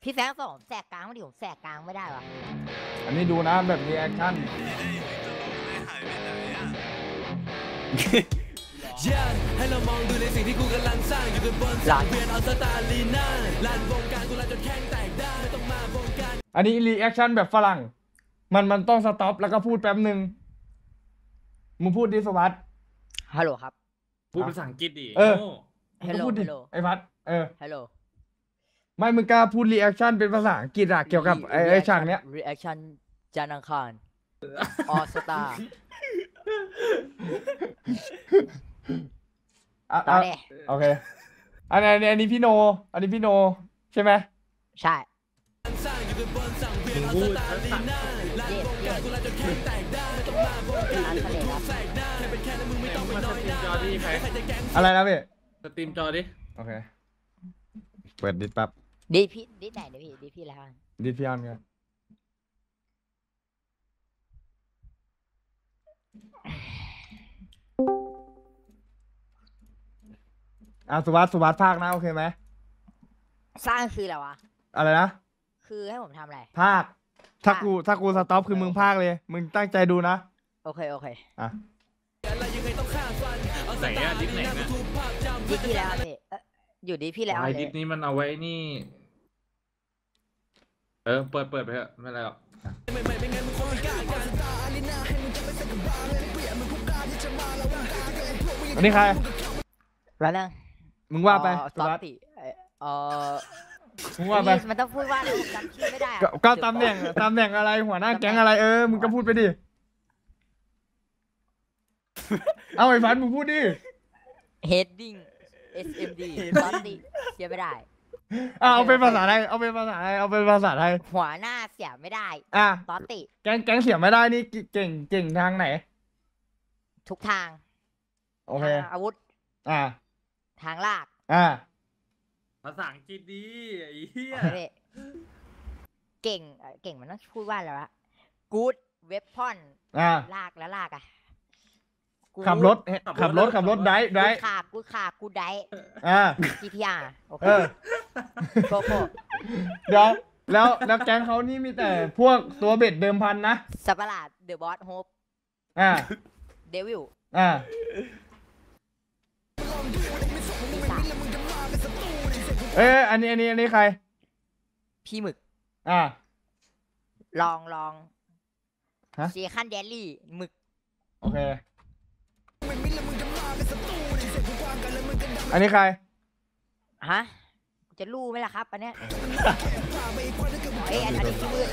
พี่แฟงส่งแสกกลางไม่ดิผมแสกกลางไม่ได้วะอันนี้ดูนะแบบรีแอคชั่นให้เรามองดูในสิ่งที่กูกำลังสร้างอยู่บนสังเวียนเอาสตาลีน่าลานวงการกูลานจนแข้งแตกได้ไม่ต้องมาวงการอันนี้รีแอคชั่นแบบฝรั่งมันต้องสต็อปแล้วก็พูดแป๊บหนึ่งมึงพูดดิสวัสดิ์ฮัลโหลครับพูดภาษาอังกฤษดิฮัลโหลพูดดิฮัลโหลไอ้พัดฮัลโหลไม่มึงกล้าพูดรีแอคชั่นเป็นภาษาอังกฤษอะเกี่ยวกับไอ้ฉากเนี้ย reaction จานอังคารออสตาตอนนี้โอเคอันนี้พี่โนอันนี้พี่โนใช่ไหมใช่มึงพูดภาษาเย็บมาสเลครับจอดิใครอะไรนะพี่สตรีมจอดิโอเคเปิดดิสแป๊บดีพี่ดีไหนเนี่ยพี่ดีพี่แล้วดิสพี่ออนกันสุวัสดิ์ภาคนะโอเคไหมสร้างคืออะไรวะอะไรนะคือให้ผมทำอะไรภาคถ้ากูสต็อปคือมึงภาคเลยมึงตั้งใจดูนะโอเคอ่ะไหนอะดิสไหนนะดีพี่แล้วพี่อยู่ดีพี่แล้วไอ้เลดิยสนี้มันเอาไว้นี่เปิดไปเถอะไม่เป็นไรหรอกอันนี้ใครแล้วนึงมึงว่าไปสสุต็อปวัสดิ์ติมึงว่าไปมันต้องพูดว่าอะไรผมจำชื่อไม่ได้ก็ตำแหน่งอะไรหัวหน้าแก๊งอะไรมึงก็พูดไปดิเอาไอ้ฟันมึงพูดดิ heading SMD สต็อปติเสียไม่ได้เอาเป็นภาษาไทยเอาเป็นภาษาไทยหัวหน้าเสียไม่ได้สต็อปติแก๊งเสียไม่ได้นี่เก่งทางไหนทุกทางโอเคทางอาวุธ ทางลากภาษาอังกฤษดีไอ้เหี้ยเก่งมันต้องพูดว่าอะไรวะ good weapon ลากแล้วลากอะขับรถได้กูขากูได้ GTR โอเคโกโก้เดี๋ยวแล้วแก๊งเขานี่มีแต่พวกตัวเบ็ดเดิมพันนะสัปหลาด The Boss Hope Devil อันนี้ใครพี่หมึกลองเซียคันเดลี่หมึกโอเคอันนี้ใครจะรู้ไหมล่ะครับอันเนี้ยอันนี้ที่มืด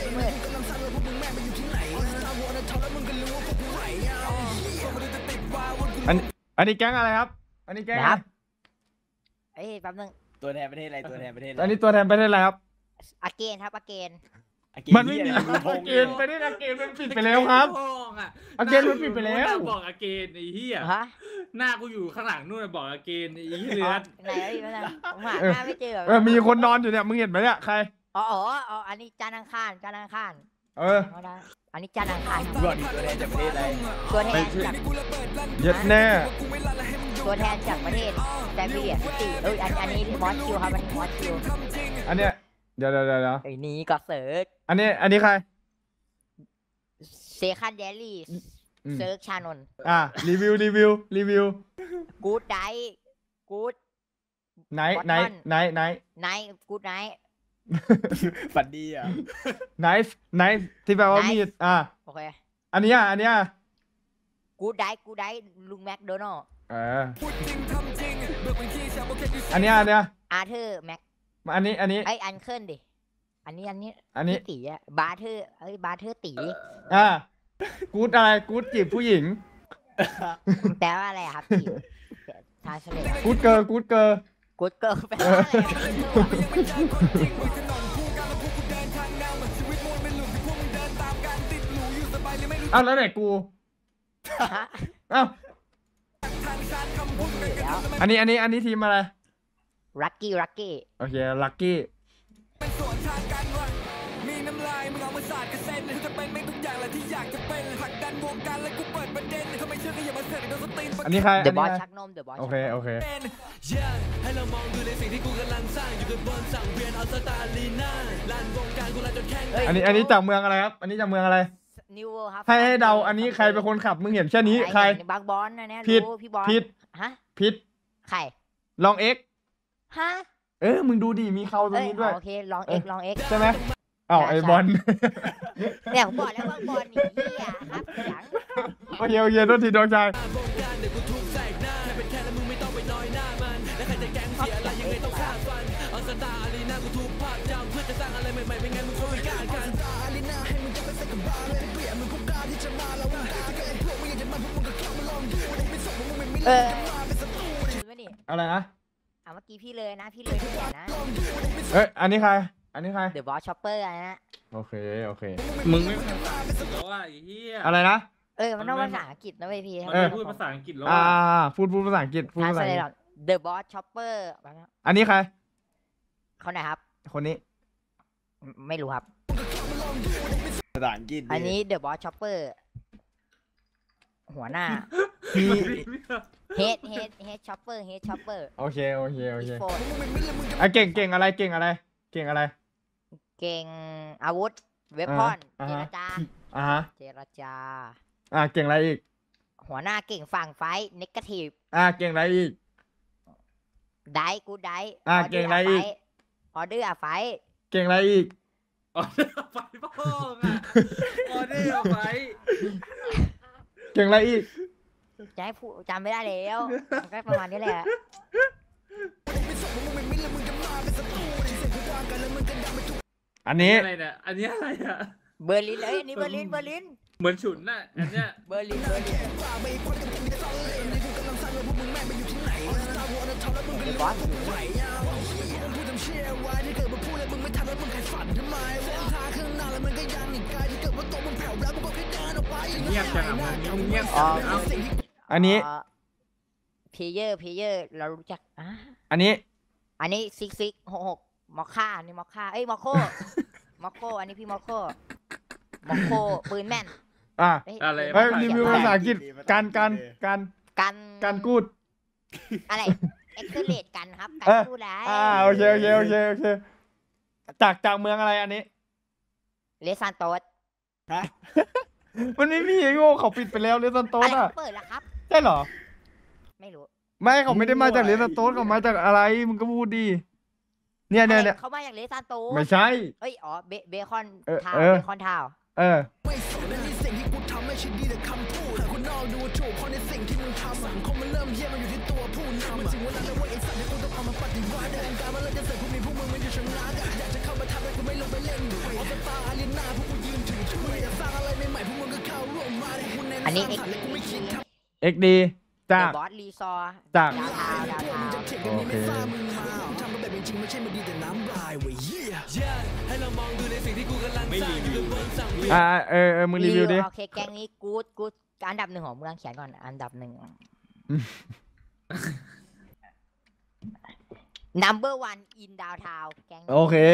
อันนี้แก๊งอะไรครับอันนี้แก๊งครับแป๊บนึงตัวแทนประเทศอะไรอันนี้ตัวแทนประเทศอะไรครับอาเกนครับอาเกนมันไม่มีอาเกนไปได้อาเกนมันปิดไปแล้วครับอาเกนมันปิดไปแล้วบอกอาเกนไอ้เหี้ยหน้ากูอยู่ข้างหลังนู่นบอกอาเกนไอ้เลือดไหนผมหาหน้าไม่เจอมีคนนอนอยู่เนี่ยมึงเห็นไหมเนี่ยใครอันนี้จานอังคารอันนี้จานอังคารตัวแทนจากประเทศอะไรตัวแทนจากเย็ดแน่ตัวแทนจากประเทศแซมเบียสิอันนี้มอสคิวครับอันนี้มอสคิวอันเนี้ยเดี๋ยวไอ้นี้ก็เซิร์กอันนี้ใครเซคันเดลี่เซิร์กชานนท์รีวิวกู๊ดไนท์กู๊ดไนท์กู๊ดไนท์ฝันดีอ่ะไนท์ที่แปลว่ามีดโอเคอันนี้กู๊ดไนท์ลุงแม็กโดนัลด์อันนี้อาร์เธอร์แม็กอันนี้อันเคิลดิอันนี้ตีอะบาร์เธอร์ตีกู๊ดอะไรกู๊ดจีบผู้หญิงแปลว่าอะไรครับจีบทาเฉลยกู๊ดเกิร์ลแปลว่าอะไรแล้วไหนกูอันนี้ทีมอะไรลักกี้โอเคลักกี้มีน้ำลายมึงเอามาสาดกระเซ็นจะเป็นไม่ทุกอย่างแหละที่อยากจะเป็นผลักดันวงการและกูเปิดประเด็นเขาไม่เชื่อก็อย่ามาเสือกโดนสตีนอันนี้ใคร The Boss ชักนม The Boss โอเคให้เรามองดูในสิ่งที่กูกำลังสร้างอยู่บนสังเวียนเอาสตาลีน่าอันนี้จากเมืองอะไรครับ อันนี้จากเมืองอะไรนิวเวิลด์ครับให้เดาอันนี้ใครเป็นคนขับมึงเห็นแค่นี้ใครบางบอลนะเนี่ยผิดรู้พี่บอลผิดฮะผิดใครลองเอ็กฮะมึงดูดิมีเขาตรงนี้ด้วยโอเคลองเอ็กลองเอ็กใช่ไหมอ้าวไอบอลเนี่ยผมบอกแล้วบางบอลนี่เหี้ยครับหลังโอเคโอเคโทษทีน้องชายวงการเดี๋ยวกูทุบแสกหน้าแค่เป็นแค่แล้วมึงไม่ต้องไปน้อยหน้ามันและใครจะแก๊งเสียอะไรยังไงต้องฆ่าฟันเอาสตาร์อารีนากูทุบภาคจำเพื่อจะสร้างอะไรใหม่ๆไม่งั้นมึงคงไม่กล้ากันอารีนาให้มึงจะไปใส่กับบาร์เลยเปลี่ยนมึงคงกล้าที่จะมาแล้วมึงกล้าที่จะพวกมึงอยากจะมาพวกมึงก็เข้ามาลองดูไม่ส่งมึงไม่มีเรื่องจะมาเป็นศัตรูไม่ดิอะไรนะเมื่อกี้พี่เลยนะพี่เลยพี่นะอันนี้ใคร อันนี้ใครเดอะบอสช็อปเปอร์นะโอเคโอเคมึงไม่ภาษาอังกฤษแล้วว่าไอ้เหี้ยอะไรนะมันต้องภาษาอังกฤษนะเว้ยพี่มันไม่พูดภาษาอังกฤษแล้วอ่าว่าพูดภาษาอังกฤษพูดทาภาษาอังเลกฤษหรอเดอะบอสช็อปเปอร์อันนี้ใครเขาไหนครับคนนี้ไม่รู้ครับภาษาอังกฤษดิอันนี้เดอะบอสช็อปเปอร์หัวหน้าพี่เฮดช็อปเปอร์โอเคโอเคโอเคโฟนเก่งอะไรเก่งอะไร เก่งอะไรเก่งอาวุธ เวพอนอ่าเจฮะรจาฮะเจรจาเก่งอะไรอีกหัวหน้าเก่งฝั่งไฟเนกาทีฟเก่งอะไรอีกได้กูได้เก่งอะไรอีกออเดอร์อะไฟเก่งอะไรอีกออเดอร์ไฟพ่ออ่ะออเดอร์ไฟเก่งอะไรอีกจะให้พูดจำไม่ได้แล้วมันก็ประมาณนี้แหละอันนี้อะไรเนี่ยอันนี้อะไรอ่ะเบอร์ลินเลยอันนี้เบอร์ลินเหมือนฉุนน่ะอันเนี้ยเบอร์ลิน บอสเงียบจังอ่ะมึงเงียบอ๋จัองเอาอันนี้เพเยอร์เรารู้จักอันนี้อันนี้ซิก66มอคค่านี่มอคค่าเอ้ยมอโค มอโคอันนี้พี่มอโคปืนแม่นอะไรเฮ้ยรีวิวภาษาอังกฤษการกูดอะไรเอ็กซ์เลดกันครับกันเออพูดได้โอเคจากเมืองอะไรอันนี้เลซานโตสมันไม่มีไอ้โง่เขาปิดไปแล้วเลสตันโตอะสไรอ่ะเปิดแล้วครับใช่เหรอไม่รู้ไม่เขาไม่ได้มาจากเลสตันโตสเขามาจากอะไรมึงก็พูดดีเนี่ยเขามาจากเลซานโตสไม่ใช่เอ้ยอ๋อเบคอนทาวเออเบคอนทาว อันนี้เอ็กดีจากบอสรีซอร์จากดาวทาวโอเคให้เรามองดูในสิ่งที่กูกำลังสร้างอยู่บนสังเวียนมึงรีวิวดิโอเคแกงนี้กูดอันดับ 1ของเมืองเขียนก่อนอันดับ 1 number 1 in downtown แกงนี้โอเค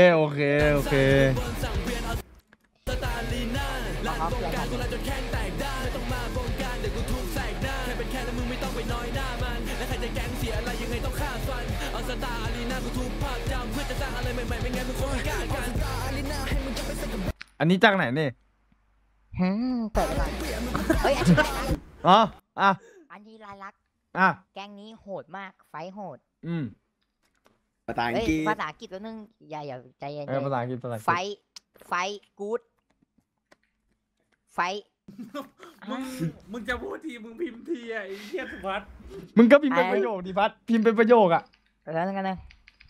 สตาลีน่าลานวงการกูลาจนแข้งแตกได้ไม่ต้องมาวงการเดี๋ยวกูทุบแสกหน้าแค่เป็นแค่แล้วมึงไม่ต้องไปน้อยหน้ามันและใครจะแก๊งเสียอะไรยังไงต้องฆ่าฟันเอาสตาลีน่ากูทุบภาคจำเพื่อจะสร้างอะไรใหม่ๆไม่งั้นมึงคงไม่กล้ากันสตาลีน่าให้มึงจะไปใส่กับอันนี้จากไหนนี่เปิดไปเฮ้ยอันนี้ลายลักษณ์อ๋ออันนี้ลายลักษณ์ แกงนี้โหดมากไฟโหดภาษาอังเฮ้ยกฤษภาษาอังกฤษแล้วนึงอย่าใจเย็นภาษาอังกฤษไฟกูดไฟมึงจะพูดทีมึงพิมพ์ทีอ่ะไอ้เหี้ยสุภัสมึงก็พิมพ์เป็นประโยคดิพัดพิมพ์เป็นประโยคอ่ะแล้วกันนะ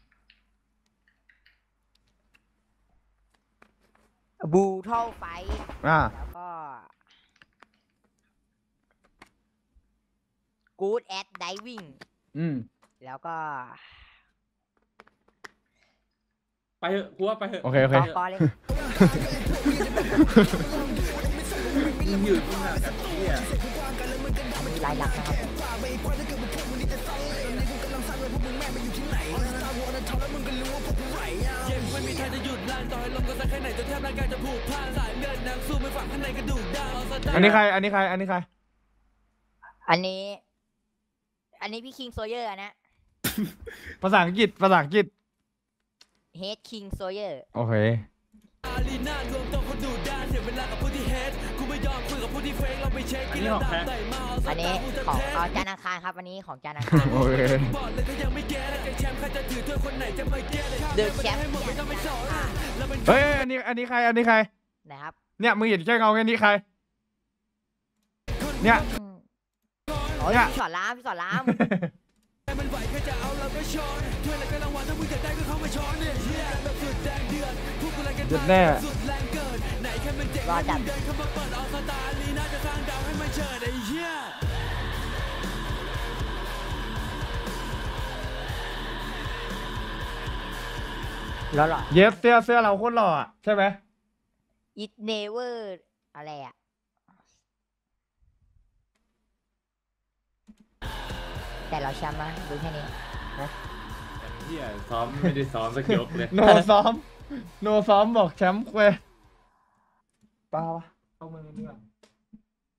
บูเท่าไฟแล้วก็ good at diving แล้วก็ไปเถอะกูว่าไปเถอะโอเคกอเลยมึงอยู่ที่ไหนแบบเหี้ยมีลายหลักนะครับไม่มีทางจะหยุดลานต่อให้ลมก็สักแค่ไหนจนแทบร่างกายจะผูกพันสายเลือดน้ำสู้ไม่ฝังข้างในกระดูกดาวอันนี้ใครอันนี้พี่คิงโซเยอร์นะภาษาอังกฤษ Head King Sawyer โอเคอารีนารวมตัวคนดูด้านเสียเวลากับผู้ที่เฮดกูไม่ยอมคุยกับผู้ที่เฟกเราไปเช็คกินแล้วดับได้มาเอาอันนี้ของจานอังคารครับอันนี้ของจานอังคารโอเคบอกเลยถ้ายังไม่แก้แล้วแชมป์ใครจะถือถ้วยคนไหนจะไม่แก้เลยเดือดแชมป์ให้หมดไม่ต้องไปสอนแล้วเป็นเฮ้ยอันนี้ใครนะครับเนี่ยมึงเห็นแค่เงาแค่นี้ใครเนี่ยโอ้ยเนี่ยพี่สอนรามพี่สอนรามมันไหวแค่จะเอาเราก็ช้อนถ้วยอะไรก็รางวัลถ้ามึงอยากได้ก็เข้ามาช้อนเนี่ยเฮียแบบสุดแดงเดือดพวกกูอะไรกันหยุดแน่สุดแรงเกินไหนแค่มันเจ๋งรอจัดเดินเข้ามาเปิดออกสตาร์ลีน่าจะสร้างดาวให้มันเฉิดไอ้เหี้ยแล้วหรอเย็บเสื้อเราโคตรหล่ออะใช่ไหม it never อะไรอ่ะแต่เราแชมป์นะดูแค่นี้เฮียซ้อมไม่ได้ซ้อมสักยกเลยโนซ้อมบอกแชมป์เว้ยเปล่าวะเข้ามือนี่ก่อน